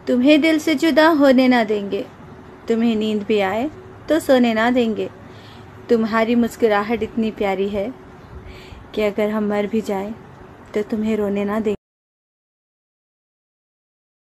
तुम्हें दिल से जुदा होने ना देंगे, तुम्हें नींद भी आए तो सोने ना देंगे। तुम्हारी मुस्कुराहट इतनी प्यारी है कि अगर हम मर भी जाएं तो तुम्हें रोने ना देंगे।